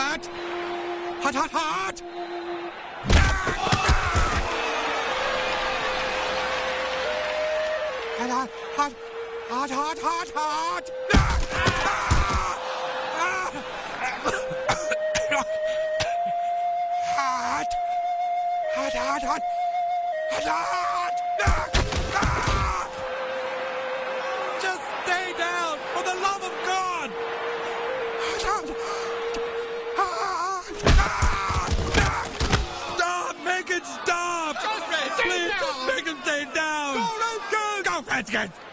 hot! Hot, hot, hot! Hot, hot, hot, hot, hot, hot! Hot! Hot, hot, hot! Hot, hot! Just stay down, for the love of God! Stop! Make it stop! Please, make him stay down! Go, Redskins! Go, Redskins!